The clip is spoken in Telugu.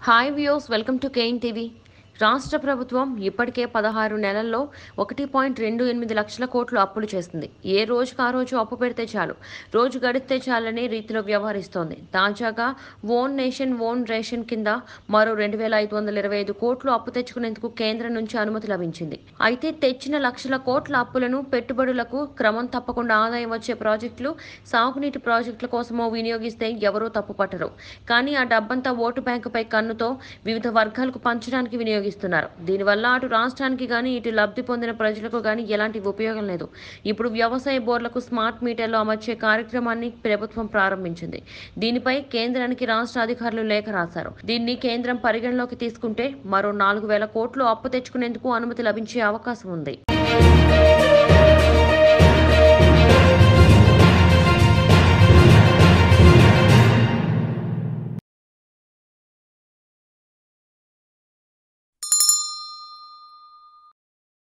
Hi views, welcome to K N TV. రాష్ట్ర ప్రభుత్వం ఇప్పటికే 16 నెలల్లో 1.28 లక్షల కోట్లు అప్పులు చేస్తుంది. ఏ రోజుకు ఆ రోజు అప్పు పెడితే చాలు, రోజు గడిస్తే చాలనే రీతిలో వ్యవహరిస్తోంది. తాజాగా ఓన్ నేషన్ ఓన్ రేషన్ కింద మరో 2,525 కోట్లు అప్పు తెచ్చుకునేందుకు కేంద్రం నుంచి అనుమతి లభించింది. అయితే తెచ్చిన లక్షల కోట్ల అప్పులను పెట్టుబడులకు, క్రమం తప్పకుండా ఆదాయం వచ్చే ప్రాజెక్టులు, సాగునీటి ప్రాజెక్టుల కోసమో వినియోగిస్తే ఎవరూ తప్పుపట్టరు. కానీ ఆ డబ్బంతా ఓటు బ్యాంకుపై కన్నుతో వివిధ వర్గాలకు పంచడానికి వినియోగిస్తున్నారు. దీనివల్ల అటు రాష్ట్రానికి గానీ, ఇటు లబ్ధి పొందిన ప్రజలకు గానీ ఎలాంటి ఉపయోగం లేదు. ఇప్పుడు వ్యవసాయ బోర్లకు స్మార్ట్ మీటర్లు అమర్చే కార్యక్రమాన్ని ప్రభుత్వం ప్రారంభించింది. దీనిపై కేంద్రానికి రాష్ట్ర అధికారులు లేఖ రాశారు. దీన్ని కేంద్రం పరిగణలోకి తీసుకుంటే మరో 4,000 కోట్లు అప్పు తెచ్చుకునేందుకు అనుమతి లభించే అవకాశం ఉంది.